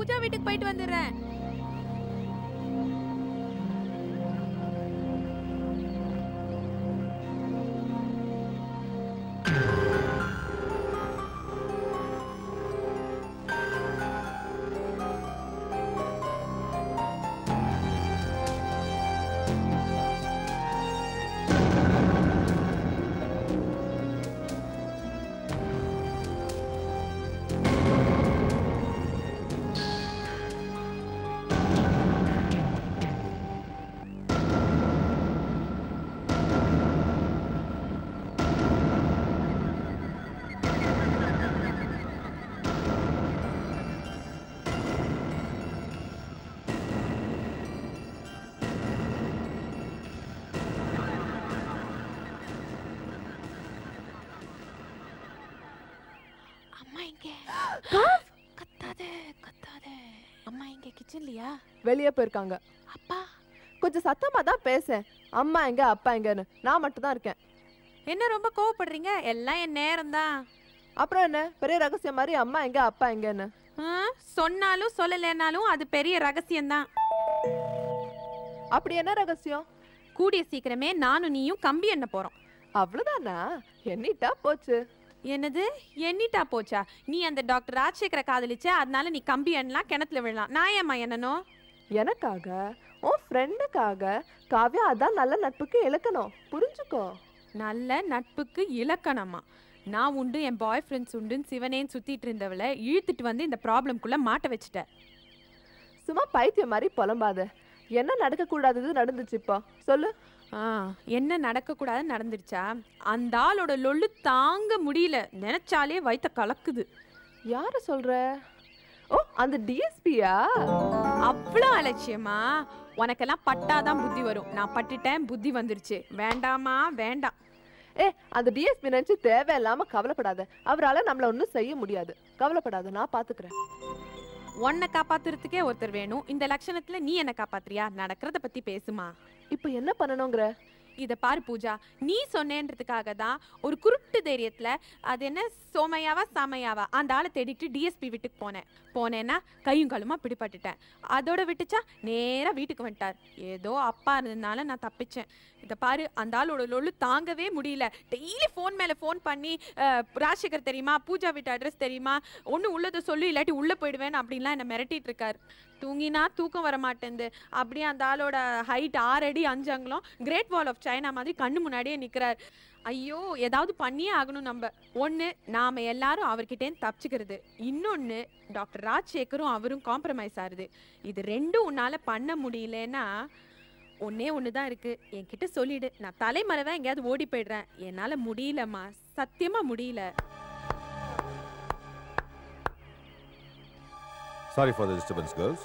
பூஜா வீட்டுக்கு போயிட்டு வந்துடுறேன். அம்மா எங்க கிச்சன்லயா? வெளியே போயிருக்காங்க. அப்பா கொஞ்சம் சத்தமா தான் பேச. அம்மா எங்க அப்பா எங்கன்னு நான் மட்டும் தான் இருக்கேன். என்ன ரொம்ப கோவப்படுறீங்க? எல்லாம் என் நேரம் தான். அப்புறம் என்ன பெரிய ரகசியம் மாதிரி அம்மா எங்க அப்பா எங்கன்னு சொன்னாலும் சொல்லலைனாலும் அது பெரிய ரகசியம் தான். அப்படி என்ன ரகசியம்? கூடிய சீக்கிரமே நானும் நீயும் கம்பி எண்ண போறோம். அவ்வளவுதானா? எண்ணிட்டா போச்சு. என்னது எண்ணிட்டா போச்சா? நீ அந்த டாக்டர் ராஜசேகர காதலிச்ச, அதனால நீ கம்பி எண்ணலாம், கிணத்துல விழலாம். நான் ஏமா எண்ணணும்? எனக்காக உன் ஃப்ரெண்டுக்காக காவ்யா அதான் நல்ல நட்புக்கு இலக்கணம். புரிஞ்சுக்கோ. நல்ல நட்புக்கு இலக்கணமா? நான் உண்டு என் பாய் ஃப்ரெண்ட்ஸ் உண்டுன்னு சிவனேன்னு சுத்திட்டு இருந்தவளை இழுத்துட்டு வந்து இந்த ப்ராப்ளம்குள்ள மாட்ட வச்சுட்ட. சும்மா பைத்தியம் மாதிரி புலம்பாத. என்ன நடக்க கூடாதது நடந்துச்சு இப்போ சொல்லு. என்ன நடக்கக்கூடாது நடந்துடுச்சா? அந்த ஆளோட லொல்லு தாங்க முடியல, நினைச்சாலே வயித்த கலக்குது. யார சொல்ற? ஓ அந்த டிஎஸ்பியா? அவ்வளோ அலட்சியமா? உனக்கெல்லாம் பட்டாதான் புத்தி வரும். நான் பட்டுட்டேன், புத்தி வந்துருச்சு. வேண்டாமா? வேண்டாம். அந்த டிஎஸ்பி நினைச்சு தேவையில்லாம கவலைப்படாத. அவரால் நம்மள ஒன்றும் செய்ய முடியாது. கவலைப்படாத, நான் பாத்துக்கிறேன். உன்னை காப்பாத்துறதுக்கே ஒருத்தர் வேணும். இந்த லட்சணத்துல நீ என்ன காப்பாத்துறியா? நடக்கிறத பத்தி பேசுமா. இப்ப என்ன பண்ணணுங்கிற? இத பாரு பூஜா, நீ சொன்னேன்றதுக்காக தான் ஒரு குருட்டு தைரியத்துல, அது என்ன சோமையாவா சாமையாவா, அந்த ஆளை தேடிட்டு டிஎஸ்பி வீட்டுக்கு போனேன்னா கையும் காலுமா பிடிபட்டுட்டேன். அதோட விட்டுச்சா நேரா வீட்டுக்கு வந்துட்டார். ஏதோ அப்பா இருந்ததுனால நான் தப்பிச்சேன். இதை பாரு, அந்த ஆளோட லொல்லு தாங்கவே முடியல. டெய்லி ஃபோன் மேலே ஃபோன் பண்ணி ராஜசேகர் தெரியுமா, பூஜா வீட்டு அட்ரஸ் தெரியுமா, ஒன்று உள்ளதை சொல்லி இல்லாட்டி உள்ளே போயிடுவேன் அப்படின்லாம் என்னை மிரட்டிட்டு இருக்காரு. தூங்கினா தூக்கம் வர மாட்டேங்குது. அப்படியே அந்த ஆளோட ஹைட் 6 அடி 5 அங்குலம், கிரேட் வால் ஆஃப் சைனா மாதிரி கண்ணு முன்னாடியே நிற்கிறார். ஐயோ, ஏதாவது பண்ணியே ஆகணும் நம்ம. ஒன்று, நாம் எல்லாரும் அவர்கிட்டேன்னு தப்பிச்சுக்கிறது. இன்னொன்று, டாக்டர் ராஜசேகரும் அவரும் காம்ப்ரமைஸ் ஆகுது. இது ரெண்டும் உன்னால் பண்ண முடியலன்னா ஒன்னே ஒன்று தான் இருக்குது. என்கிட்ட சொல்லிடு, நான் தலைமறைவா எங்கேயாவது ஓடி போய்டுறேன். என்னால் முடியலம்மா, சத்தியமாக முடியல. Sorry for the disturbance, girls.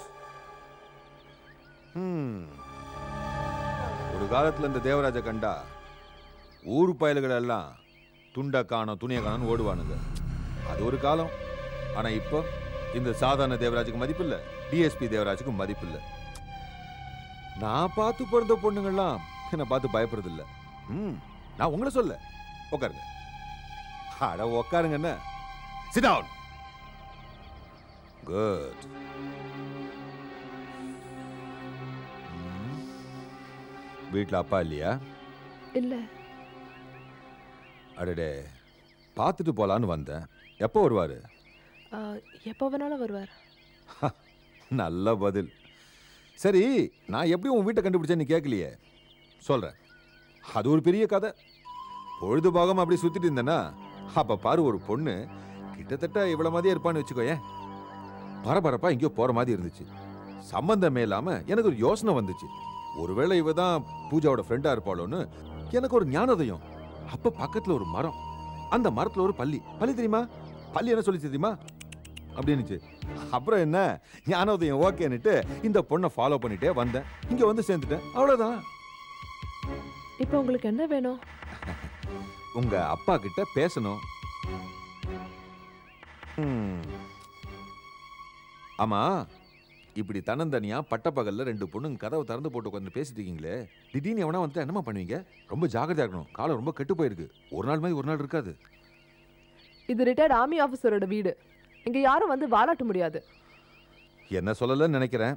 ஒரு காலத்துல இந்த தேவராஜ கண்டா ஊர் பயல்கள் எல்லாம் துண்டை காணோம் துணியை காணோன்னு ஓடுவானுங்க. அது ஒரு காலம். ஆனா இப்போ இந்த சாதாரண தேவராஜுக்கு மதிப்பு இல்லை, டிஎஸ்பி தேவராஜுக்கு மதிப்பு இல்லை. நான் பார்த்து பிறந்த பொண்ணுங்கள்லாம் என்னை பார்த்து பயப்படுறது இல்லை. நான் உங்களை சொல்ல. உட்காருங்க. அட உட்காருங்க. என்ன? Sit down. Good. வீட்டில் அப்பா இல்லையா? இல்ல. அடடே, பார்த்துட்டு போலான்னு வந்தேன். எப்போ வருவாரு? எப்போ வேணாலும் வருவார். நல்ல பதில். சரி, நான் எப்படி உன் வீட்டை கண்டுபிடிச்சேன்னு கேட்கலையே. சொல்றேன். அது ஒரு பெரிய கதை. பொழுது பாகம் அப்படி சுத்திட்டு இருந்தேன்னா அப்ப பாரு, ஒரு பொண்ணு கிட்டத்தட்ட இவ்வளவு மாதிரியே இருப்பான்னு வச்சுக்கோயேன். பரபரப்பா எங்கேயோ போற மாதிரி இருந்துச்சு. சம்பந்தமே இல்லாம எனக்கு ஒரு யோசனை வந்துச்சு. ஒருவேளை இவ தான் பூஜாவோட ஃப்ரெண்டா இருப்பாளோன்னு எனக்கு ஒரு ஞானோதயம். அப்ப பக்கத்துல ஒரு மரம், அந்த மரத்துல ஒரு பள்ளி. பள்ளி தெரியுமா? பள்ளி என்ன சொல்லி தெரியுமா அப்படின்னுச்சு. அப்புறம் என்ன, ஞானோதயம் ஓகேன்னுட்டு இந்த பொண்ணை ஃபாலோ பண்ணிட்டே வந்தேன். இங்க வந்து சேர்ந்துட்டேன். அவ்வளவுதான். இப்போ உங்களுக்கு என்ன வேணும்? உங்க அப்பா கிட்ட பேசணும். ஆமா, இப்படி தன்னந்தனியா பட்டப்பகல்ல 2 பொண்ணுங்க கதவை திறந்து போட்டு உட்காந்து பேசிட்டு இருக்கீங்களே, திடீர்னு எவனா வந்துட்டு என்னமா பண்ணுவீங்க? ரொம்ப ஜாக்கிரதையா இருக்கணும். காலம் ரொம்ப கெட்டு போயிருக்கு. ஒரு நாள் மாதிரி ஒரு நாள் இருக்காது. இது ரிட்டையர்ட் ஆர்மி ஆஃபீஸரோட வீடு. இங்க யாரும் வந்து வாலாட்ட முடியாது. என்ன சொல்லலன்னு நினைக்கிறேன்.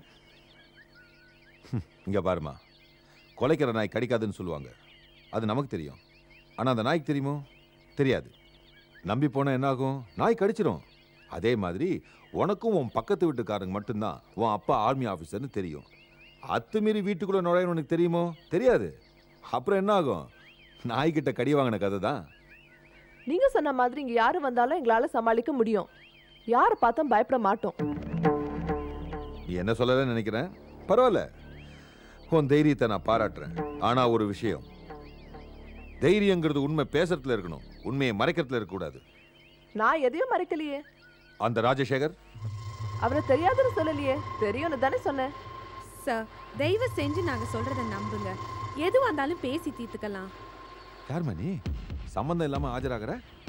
இங்க பாருமா, கொலைக்கிற நாய் கடிக்காதுன்னு சொல்லுவாங்க. அது நமக்கு தெரியும். ஆனா அந்த நாய்க்கு தெரியுமோ? தெரியாது. நம்பி போனா என்ன ஆகும்? நாய் கடிச்சிடும். அதே மாதிரி உனக்கும் உன் பக்கத்து வீட்டுக்காரங்க மட்டும்தான் உன் அப்பா ஆர்மி ஆஃபீஸர்னு தெரியும். அத்துமீறி வீட்டுக்குள்ள நுழையணும் உனக்கு தெரியுமோ? தெரியாது. அப்புறம் என்ன ஆகும்? நாய்கிட்ட கடி வாங்கின கதை தான். நீங்க சொன்ன மாதிரி இங்க யாரு வந்தாலும் எங்களால சமாளிக்க முடியும். யாரை பார்த்தும் பயப்பட மாட்டோம். நீ என்ன சொல்லலன்னு நினைக்கிறேன். பரவாயில்ல, உன் தைரியத்தை நான் பாராட்டுறேன். ஆனா ஒரு விஷயம், தைரியங்கிறது உண்மை பேசுறதுல இருக்கணும், உண்மையை மறைக்கிறதுல இருக்கக்கூடாது. நான் எதையும் மறைக்கலையே. அந்த ராஜசேகர் அவரை தெரியாதுன்னு சொல்லலையே, தெரியும்னு தானே சொன்னேன். சார், தயவு செஞ்சு நாங்க சொல்றத நம்புங்க. எது வந்தாலும் பேசி தீர்த்துக்கலாம். யாருமா நீ? சம்பந்தம் இல்லாம ஆஜராகிற?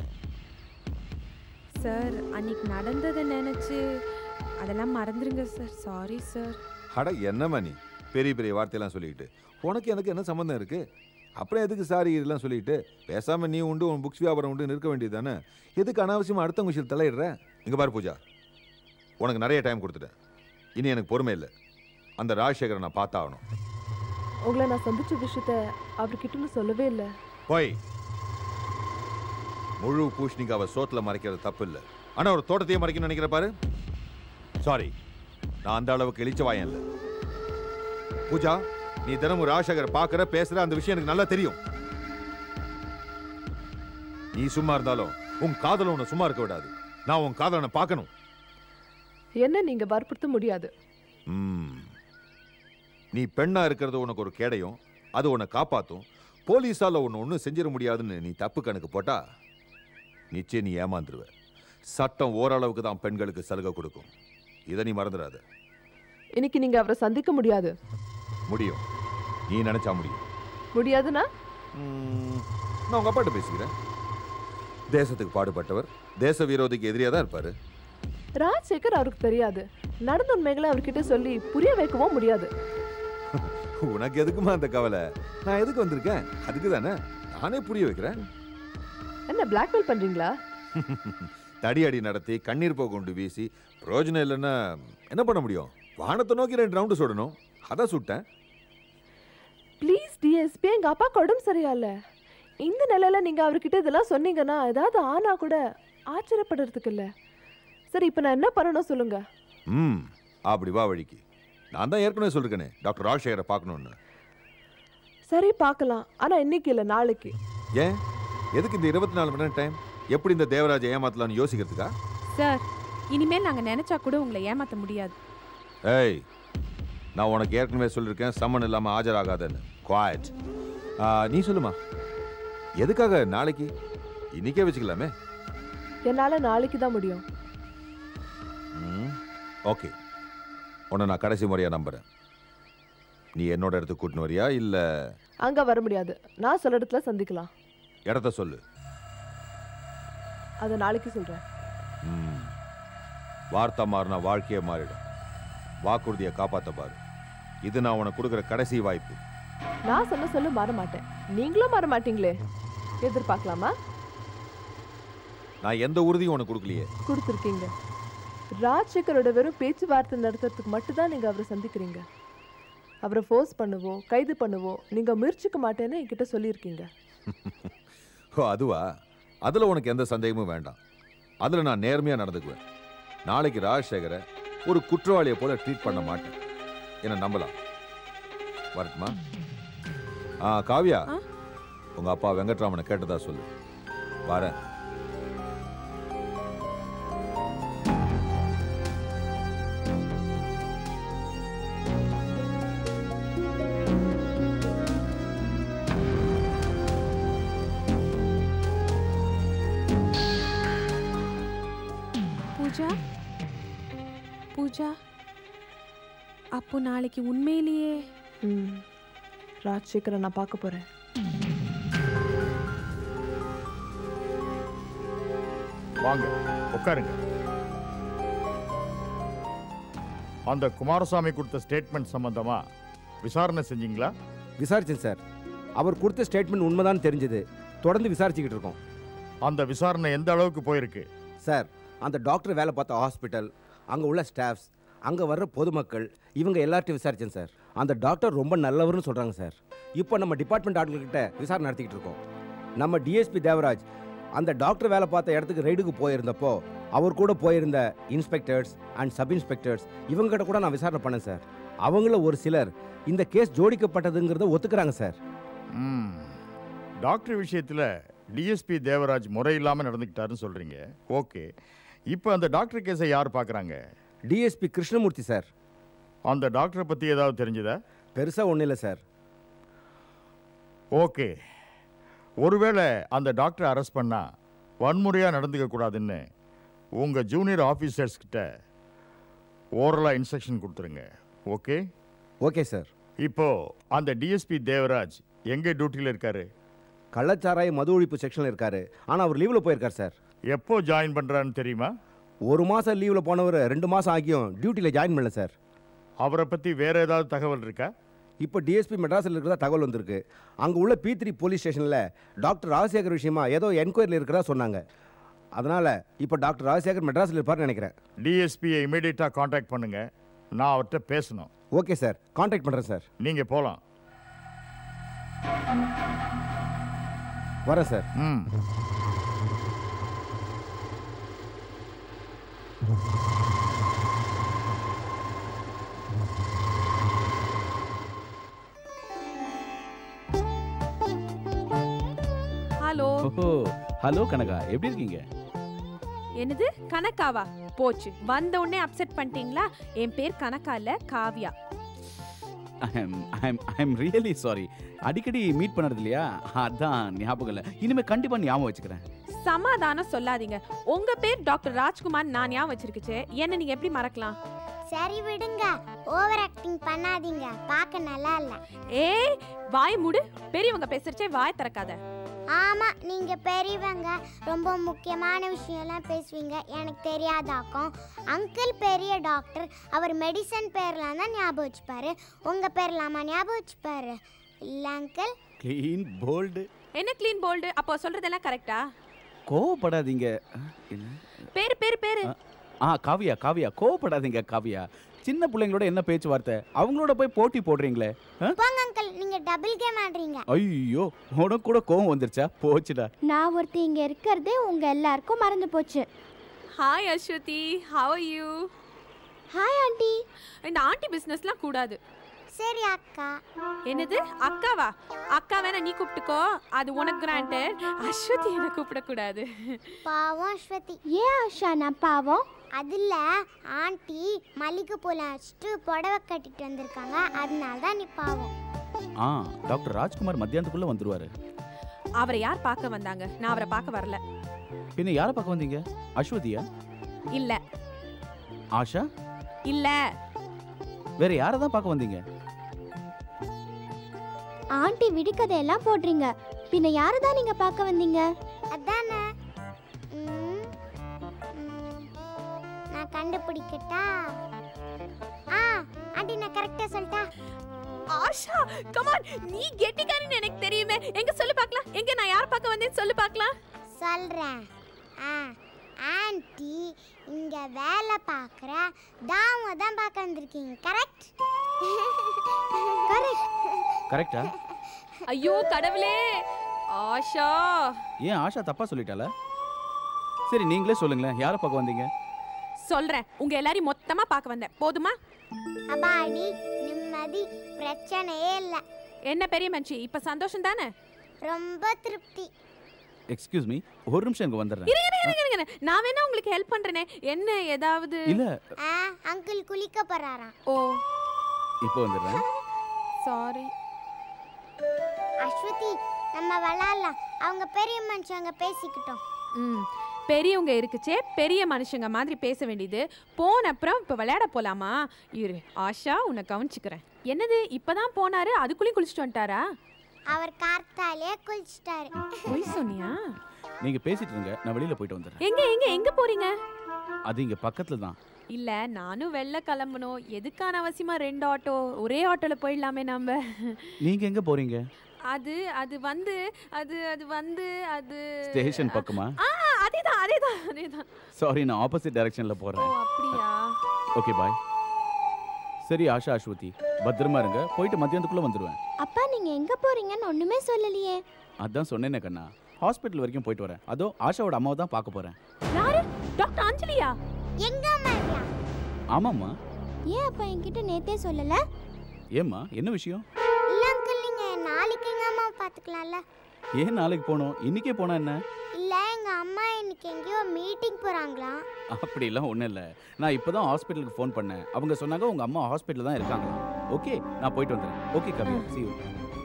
சார், அன்னைக்கு நடந்ததை நினைச்சு அதெல்லாம் மறந்துருங்க சார். Sorry sir. அட என்னம்மா நீ பெரிய பெரிய வார்த்தையெல்லாம் சொல்லிக்கிட்டு, உனக்கு எனக்கு என்ன சம்பந்தம் இருக்கு? அப்புறம் எதுக்கு சாரி இதெல்லாம் சொல்லிக்கிட்டு? பேசாம நீ உண்டு, உன் புக்ஸ் வியாபாரம் உண்டு நிற்க வேண்டியது தானே. எதுக்கு அனாவசியமா அடுத்தவங்க விஷயம் தலையிடுற? இங்க பாரு பூஜா, உனக்கு நிறைய டைம் கொடுத்துட்டேன். இனி எனக்கு பொறுமை இல்லை. அந்த ராஜசேகரை நான் பார்த்தாகணும். உங்களை நான் சந்திச்ச விஷயத்த அவர்கிட்ட சொல்லவே இல்லை. போய் முழு பூஷணிக்காவை சோத்துல மறைக்கிறது தப்பு இல்லை. ஆனா ஒரு தோட்டத்தையே மறைக்கணும்னு நினைக்கிற பாரு. சாரி, நான் அந்த அளவுக்கு இழிச்ச வாயன் இல்லை. பூஜா, நீ தினமும் ராஜசேகரை பார்க்கற பேசுற, அந்த விஷயம் எனக்கு நல்லா தெரியும். நீ சும்மா இருந்தாலும் உன் காதல உன்னை சும்மா இருக்க விடாது. நான் உன் காதலனை பார்க்கணும். என்ன நீங்க வற்புறுத்த முடியாது. நீ பெண்ணா இருக்கிறது உனக்கு ஒரு கேடையும், அது உன்னை காப்பாத்தும். போலீஸால உன்னை ஒன்றும் செஞ்சிட முடியாதுன்னு நீ தப்பு கணக்கு போட்டா நிச்சயம் நீ ஏமாந்துருவ. சட்டம் ஓரளவுக்கு தான் பெண்களுக்கு சலுகை கொடுக்கும். இதை நீ மறந்துடாத. இன்னைக்கு நீங்க அவரை சந்திக்க முடியாது. முடியும், நீ நினைச்சா முடியும். முடியாதுன்னா நான் உங்க அப்பாட்ட பேசிக்கிறேன். தேசத்துக்கு பாடுபட்டவர், தேச விரோதிக்கு எதிரியா தான் இருப்பாரு. ராஜசேகர் அவருக்கு தெரியாது. நடந்த உண்மைகளை அவர்கிட்ட சொல்லி புரிய வைக்கவும் முடியாது. உனக்கு எதுக்குமா அந்த கவலை? நான் எதுக்கு வந்திருக்கேன்? அதுக்கு தானே நானே புரிய வைக்கிறேன். என்ன பிளாக்மெயில் பண்றீங்களா? தடி அடி நடத்தி கண்ணீர் போக கொண்டு வீசி பிரயோஜனம் இல்லைன்னா என்ன பண்ண முடியும்? வானத்தை நோக்கி 2 ரவுண்டு சுடணும். அதான் சுட்டேன். ப்ளீஸ் டிஎஸ்பி, எங்க அப்பாக்கு உடம்பு சரியா இல்ல. இந்த நிலையில நீங்க அவர்கிட்ட இதெல்லாம் சொன்னீங்கன்னா ஏதாவது ஆனா கூட ஆச்சரியப்படுறதுக்கு இல்ல. சரி, இப்ப நான் என்ன பண்ணணும் சொல்லுங்க. அப்படி வா வழிக்கு. நான் தான் ஏற்கனவே சொல்லிருக்கேனே, டாக்டர் ராஜசேகரை பார்க்கணும்னு. சரி, பார்க்கலாம். ஆனா இன்னைக்கு இல்ல, நாளைக்கு. ஏன்? எதுக்கு இந்த 24 மணி நேரம் டைம்? எப்படி இந்த தேவராஜை ஏமாத்தலாம்னு யோசிக்கிறதுக்கா? சார், இனிமேல் நாங்க நினைச்சா கூட உங்களை ஏமாத்த முடியாது. ஏய், நான் உனக்கு ஏற்கனவே சொல்லியிருக்கேன், சம்மன் இல்லாம ஆஜராகாதன்னு. குவாய்ட். நீ சொல்லுமா, எதுக்காக நாளைக்கு? இன்னைக்கே வச்சுக்கலாமே. என்னால நாளைக்கு தான் முடியும். ஓகே, உன்னை நான் கடைசி முறையா நம்புறேன். நீ என்னோட இடத்துக்கு கூட்டின்னு வரியா இல்ல? அங்க வர முடியாது. நான் சொல்ற இடத்துல சந்திக்கலாம். இடத்த சொல்லு. அதை நாளைக்கு சொல்றேன். வார்த்தை மாறினா வாழ்க்கையே மாறிடும். வாக்குறுதியை காப்பாத்த பாரு. இது நான் உனக்கு கொடுக்குற கடைசி வாய்ப்பு. நான் சொன்ன சொல்ல மாற மாட்டேன். நீங்களும் மாற மாட்டீங்களே. எதிர்பார்க்கலாமா? நான் எந்த உறுதியும் உனக்கு கொடுக்கலையே. கொடுத்துருக்கீங்க. ராஜசேகரோட வெறும் பேச்சுவார்த்தை நடத்துறதுக்கு மட்டும்தான் நீங்க அவரை சந்திக்கிறீங்க. அவரை ஃபோர்ஸ் பண்ணுவோ கைது பண்ணுவோ நீங்க முயற்சிக்க மாட்டேன்னு என்கிட்ட சொல்லியிருக்கீங்க. ஓ, அதுவா? அதுல உனக்கு எந்த சந்தேகமும் வேண்டாம். அதுல நான் நேர்மையா நடந்துக்குவேன். நாளைக்கு ராஜசேகரை ஒரு குற்றவாளியை போல ட்ரீட் பண்ண மாட்டேன். என்ன நம்பலாம். வரட்டுமா? காவியா, உங்க அப்பா வெங்கட்ராமனை கேட்டதா சொல்லு. வரேன். பூஜா, பூஜா, அப்போ நாளைக்கு உண்மையிலேயே ராஜசேகரை நான் பார்க்க போறேன். வாங்க, உட்காருங்க. அந்த குமாரசாமி கொடுத்த ஸ்டேட்மெண்ட் சம்பந்தமா விசாரணை செஞ்சீங்களா? விசாரிச்சேன் சார். அவர் கொடுத்த ஸ்டேட்மெண்ட் உண்மைதான் தெரிஞ்சது. தொடர்ந்து விசாரிச்சுக்கிட்டு இருக்கோம். அந்த விசாரணை எந்த அளவுக்கு போயிருக்கு? சார், அந்த டாக்டர் வேலை பார்த்த ஹாஸ்பிட்டல், அங்கே உள்ள ஸ்டாஃப்ஸ், அங்கே வர்ற பொதுமக்கள் இவங்க எல்லார்ட்டையும் விசாரிச்சேன் சார். அந்த டாக்டர் ரொம்ப நல்லவர்னு சொல்கிறாங்க சார். இப்போ நம்ம டிபார்ட்மெண்ட் ஆட்கள்கிட்ட விசாரணை நடத்திக்கிட்டு இருக்கோம். நம்ம டிஎஸ்பி தேவராஜ் அந்த டாக்டர் வேலை பார்த்த இடத்துக்கு ரைடுக்கு போயிருந்தப்போ அவர் கூட போயிருந்த இன்ஸ்பெக்டர்ஸ் அண்ட் சப் இன்ஸ்பெக்டர்ஸ் இவங்ககிட்ட கூட நான் விசாரணை பண்ணேன் சார். அவங்கள ஒரு சிலர் இந்த கேஸ் ஜோடிக்கப்பட்டதுங்கிறத ஒத்துக்கிறாங்க சார். டாக்டர் விஷயத்தில் டிஎஸ்பி தேவராஜ் முறை இல்லாமல் நடந்துக்கிட்டாருன்னு சொல்கிறீங்க. ஓகே, இப்போ அந்த டாக்டர் கேஸை யார் பார்க்குறாங்க? DSP Krishnamoorthy sir. அந்த டாக்டரை பற்றி ஏதாவது தெரிஞ்சுதா? பெருசாக ஒன்றும் இல்லை சார். ஓகே, ஒருவேளை அந்த டாக்டரை அரெஸ்ட் பண்ணால் வன்முறையாக நடந்துக்க கூடாதுன்னு உங்கள் ஜூனியர் ஆஃபீஸர்ஸ்கிட்ட ஓரலாக இன்ஸ்ட்ரக்ஷன் கொடுத்துருங்க. ஓகே? Okay sir. இப்போது அந்த டிஎஸ்பி தேவராஜ் எங்கே டியூட்டியில் இருக்காரு? கள்ளச்சாராய மது ஒழிப்பு செக்ஷனில் இருக்காரு. ஆனால் அவர் லீவில் போயிருக்கார் சார். எப்போ ஜாயின் பண்ணுறான்னு தெரியுமா? 1 மாதம் லீவில் போனவர் 2 மாதம் ஆகியும் டியூட்டியில் ஜாயின் பண்ணல சார். அவரை பற்றி வேறு ஏதாவது தகவல் இருக்கா? இப்போ டிஎஸ்பி மெட்ராஸில் இருக்கிறதா தகவல் வந்திருக்கு. அங்கே உள்ள P3 போலீஸ் ஸ்டேஷனில் டாக்டர் ராஜசேகர் விஷயமா ஏதோ என்கொயரியில் இருக்கிறதா சொன்னாங்க. அதனால் இப்போ டாக்டர் ராஜசேகர் மெட்ராஸில் இருப்பார்னு நினைக்கிறேன். டிஎஸ்பியை இமீடியட்டாக காண்டாக்ட் பண்ணுங்கள். நான் அவர்கிட்ட பேசணும். ஓகே சார், காண்டாக்ட் பண்ணுறேன் சார். நீங்கள் போகலாம். வரேன் சார். ஹலோ. ஓஹோ, ஹலோ கனகா, எப்படி இருக்கீங்க? என்னது கனகாவா? போச்சு, வந்த உடனே அப்செட் பண்ணிட்டீங்களா? என் பேர் கனகா இல்ல, காவ்யா. I'm really sorry. அடிக்கடி மீட் பண்ணறது இல்லையா, அதான் ஞாபகம் இல்லை. இனிமே கண்டிப்பா ஞாபகம் வச்சுக்கிறேன். சமாதானம் சொல்லாதீங்க. உங்க பேர் டாக்டர் ராஜ்குமார் நான் ஞாபகம் வச்சிருக்கே, என்ன நீங்க எப்படி மறக்கலாம்? சரி விடுங்க, ஓவர் ஆக்டிங் பண்ணாதீங்க, பார்க்க நல்லா இல்ல. ஏய் வாய் மூடு, பெரியவங்க பேசுறச்சே வாய் திறக்காத. ஆமா, நீங்க பெரியவங்க, ரொம்ப முக்கியமான விஷயம்லாம் பேசுவீங்க, எனக்கு தெரியாதாக்கும். அங்கிள் பெரிய டாக்டர், அவர் மெடிசன் பேர்லாம் தான் ஞாபகம் வச்சுப்பாரு, உங்க பேர்லாமா ஞாபகம் வச்சுப்பாரு இல்ல அங்கிள்? Clean bold. என்ன க்ளீன் போல்டு? அப்போ சொல்றதெல்லாம் கரெக்டா? கோவப்படாதீங்க. பேரு பேரு பேரு காவியா, காவியா, கோவப்படாதீங்க காவியா. சின்ன பிள்ளைங்களோட என்ன பேச்சுவார்த்தை, அவங்களோட போய் போட்டி போடுறீங்களே. போங்க அங்கிள், நீங்க டபுள் கேம் ஆடுறீங்க. ஐயோ, உனக்கு கூட கோவம் வந்துருச்சா? போச்சுடா. நான் ஒருத்தி இங்க இருக்கிறதே உங்க எல்லாருக்கும் மறந்து போச்சு. Hi Aswathi, how are you? Hi aunty. இந்த ஆண்டி பிசினஸ்லாம் கூடாது. சரி அக்கா. என்னது அக்காவா? அக்கா வேணா நீ கூப்பிட்டுக்கோ, அது உனக்கு கிராண்டட். அஸ்வதி என்ன கூப்பிடக்கூடாது. பாவம் அஸ்வதி. ஏன் ஆஷா நான் பாவம்? அதில் ஆண்டி மல்லிகை பூலாம் வச்சுட்டு புடவை கட்டிட்டு வந்திருக்காங்க, அதனால தான் நீ பாவம். டாக்டர் ராஜ்குமார் மத்தியானத்துக்குள்ள வந்துருவாரு. அவரை யார் பார்க்க வந்தாங்க? நான் அவரை பார்க்க வரல. பின்ன யாரை பார்க்க வந்தீங்க? அஸ்வதியா? இல்ல. ஆஷா? இல்ல. வேற யாரை தான் பார்க்க வந்தீங்க? ஆண்டி விடுகதையெல்லாம் போடுறீங்க, பின்ன யாரை தான் நீங்க பார்க்க வந்தீங்க? அதானே. நான் கண்டுபிடிக்கட்டா? ஆண்டி நான் கரெக்டா சொல்லிட்டா? ஆஷா, கம் ஆன், நீ கெட்டிக்காரின்னு எனக்கு தெரியுமே. எங்க சொல்லு பார்க்கலாம், எங்க நான் யாரை பார்க்க வந்தேன்னு சொல்லு பார்க்கலாம். சொல்றேன். ஆண்டி இங்க வேலை பார்க்குற தாம தான் பார்க்க வந்திருக்கீங்க. கரெக்ட்? கரெக்ட். கரெக்டா? ஐயோ கடவுளே, ஆஷா. ஏன் ஆஷா தப்பா சொல்லிட்டாளா? சரி நீங்களே சொல்லுங்களேன், யாரை பார்க்க வந்தீங்க? சொல்றேன், உங்க எல்லாரையும் மொத்தமா பார்க்க வந்தேன். போதுமா? அபாடி, நிம்மதி, பிரச்சனையே இல்லை. என்ன பெரிய மனுஷி, இப்ப சந்தோஷம் தானே? ரொம்ப திருப்தி. எக்ஸ்கியூஸ் மீ, ஒரு நிமிஷம் இங்க வந்துடுறேன். இருங்க, நான் வேணா உங்களுக்கு ஹெல்ப் பண்றேனே. என்ன ஏதாவது? இல்ல, அங்கிள் குளிக்க போறாராம். ஓ, இப்போ வந்துடுறேன். சாரி. அஸ்வதி, நம்ம விளையாடலாம், அவங்க பெரிய மனுஷங்க பேசிக்கிட்டோம். பெரியவங்க இருக்குச்சே, பெரிய மனுஷங்க மாதிரி பேச வேண்டியது. போன அப்புறம் இப்ப விளையாட போலாமா? இரு ஆஷா, உன்னை கவனிச்சுக்கிறேன். என்னது இப்பதான் போனாரு, அதுக்குள்ளேயும் குளிச்சுட்டு வந்துட்டாரா? அவர் கார்த்தாலே குளிச்சிட்டாரு. போய் சொன்னியா? நீங்க பேசிட்டு இருங்க, நான் வெளியில போயிட்டு வந்துடுறேன். எங்க எங்க எங்க போறீங்க? அது இங்க பக்கத்துல தான். இல்ல, நானும் வெளில கிளம்பணும். எதுக்கான அவசியமா 2 ஆட்டோ? ஒரே ஆட்டோல போயிடலாமே நம்ம. நீங்க எங்க போறீங்க? அது வந்து அது ஸ்டேஷன் பக்கமா? அதேதான். சாரி, நான் ஆப்போசிட் டைரக்ஷன்ல ஓ போறேன். அப்படியா? Okay bye. சரி ஆஷா அஸ்வதி, பத்திரமா இருங்க. போயிட்டு மத்தியானத்துக்குள்ள வந்துடுவேன். அப்பா நீங்க எங்க போறீங்கன்னு ஒண்ணுமே சொல்லலையே. அதான் சொன்னேனே கண்ணா, ஹாஸ்பிட்டல் வரைக்கும் போயிட்டு வரேன். அதோ ஆஷாவோட அம்மாவை தான் பார்க்க போறேன். யாரு? டாக்டர் அஞ்சலியா? எங்க அம்மா? ஆமாம்மா. ஏன் அப்பா என்கிட்ட நேத்தே சொல்லல? ஏம்மா, என்ன விஷயம்? இல்ல அங்கிள், நீங்க நாளைக்கு எங்க அம்மாவை பாத்துக்கலாம்ல. ஏன் நாளைக்கு போகணும்? இன்னைக்கே போனா என்ன? இல்ல எங்க அம்மா இன்னைக்கு எங்கேயோ மீட்டிங் போறாங்களா? அப்படிலாம் ஒன்றும் இல்லை. நான் இப்போ தான் ஹாஸ்பிட்டலுக்கு ஃபோன் பண்ணேன். அவங்க சொன்னாங்க உங்கள் அம்மா ஹாஸ்பிட்டலில் தான் இருக்காங்க. ஓகே, நான் போயிட்டு வந்துடுறேன். Okay Kavi, see you.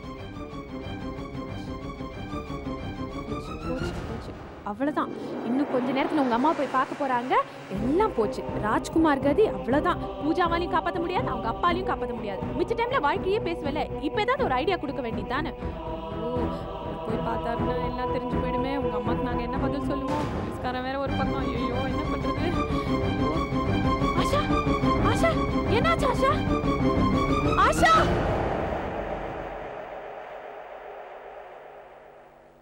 அவ்வளவுதான். இன்னும் கொஞ்ச நேரத்துல உங்க அம்மா போய் பார்க்க போறாங்க. எல்லாம் போச்சு. ராஜ்குமார் கதி அவ்வளவுதான். பூஜாவாலையும் காப்பாற்ற முடியாது, அவங்க அப்பாலையும் காப்பாற்ற முடியாது. மிச்ச டைம்ல வாழ்க்கையே பேசுவல. இப்ப ஏதாவது ஒரு ஐடியா கொடுக்க வேண்டியதானே. போய் பார்த்தாருன்னா எல்லாம் தெரிஞ்சு போயிடுமே. உங்க அம்மாக்கு நாங்க என்ன பதில் சொல்லுவோம்? போலீஸ்காரன் வேற ஒரு பக்கம். ஐயோ என்ன பண்றது? ஆஷா, ஆஷா, என்னாச்சு ஆஷா?